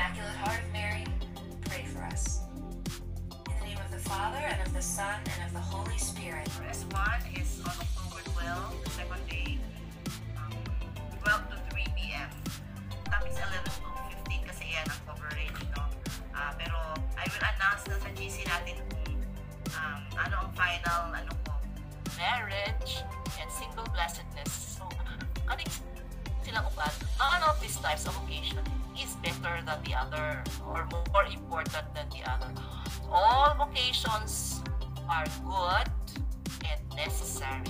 Immaculate Heart of Mary, pray for us. In the name of the Father, and of the Son, and of the Holy Spirit. S1 is on October 12, the second day, 12 to 3 p.m. Tapos 11 to 15 kasi yan ang coverage, no? Pero I will announce na sa GC natin kung ano ang final, marriage and single blessedness. So, kaning silang upat, none of these types of occasion is better than the other or more important than the other. All vocations are good and necessary.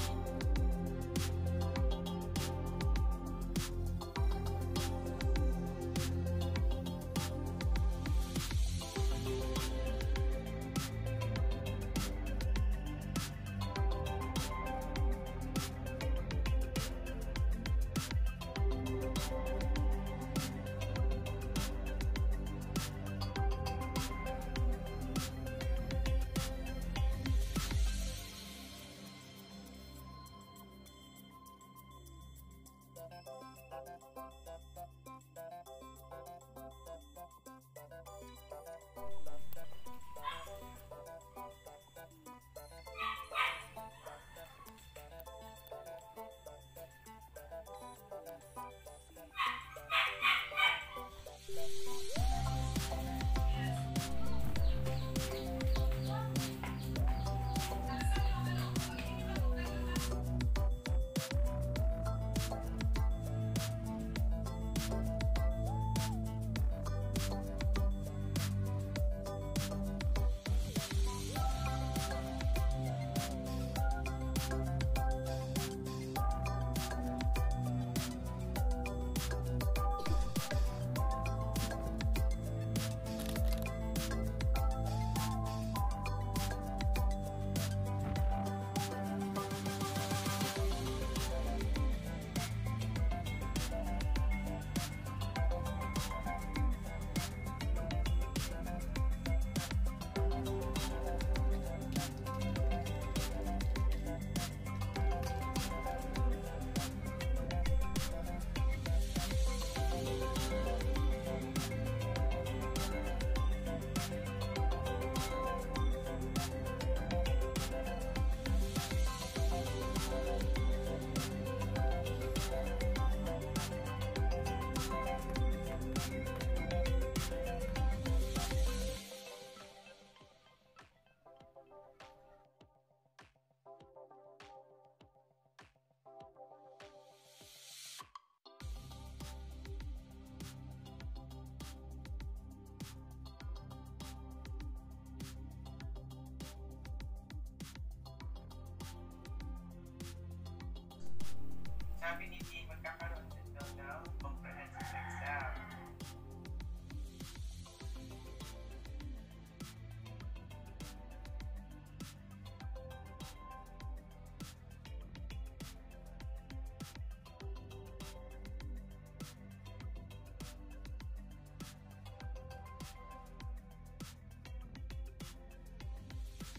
Sabi ni T, magkakaroon din daw ng comprehensive exam.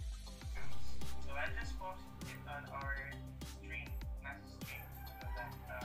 So I just posted it on our stream, mass stream, so that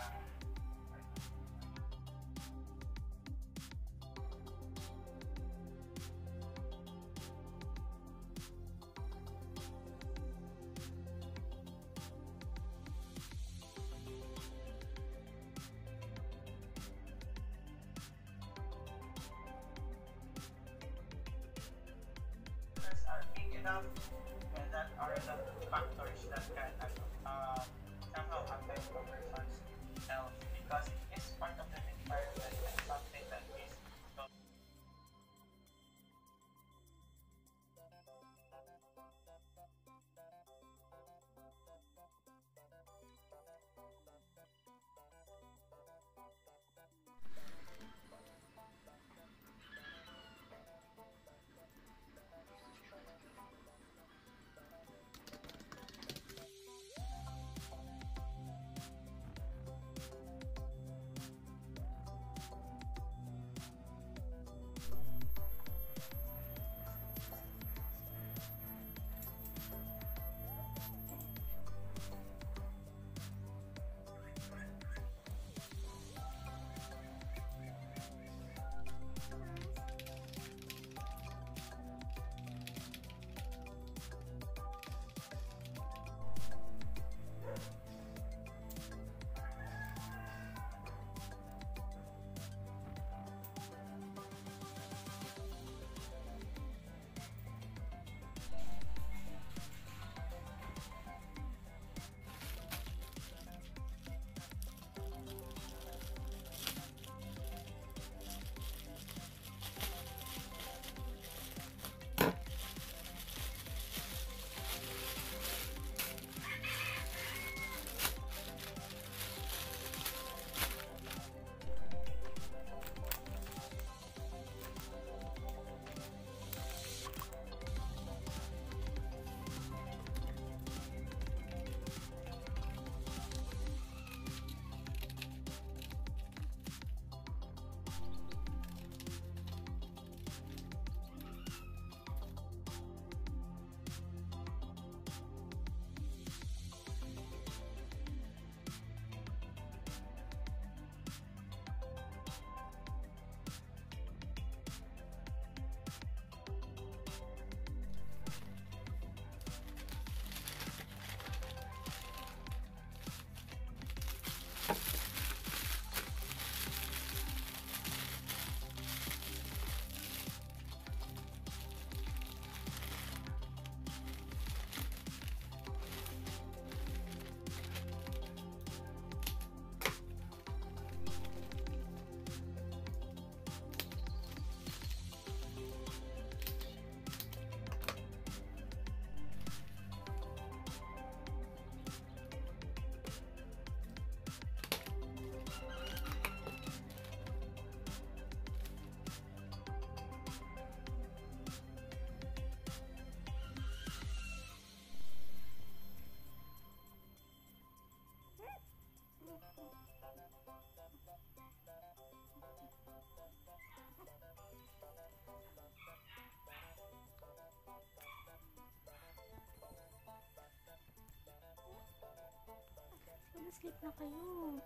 Sleep na kayo.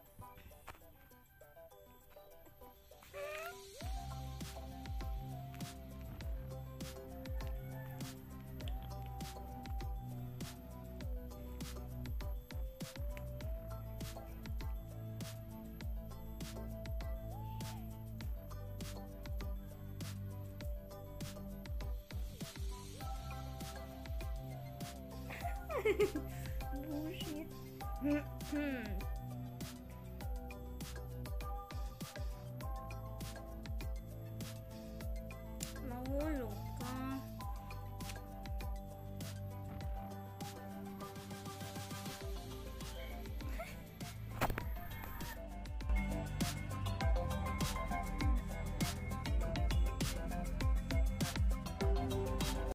Bullshit.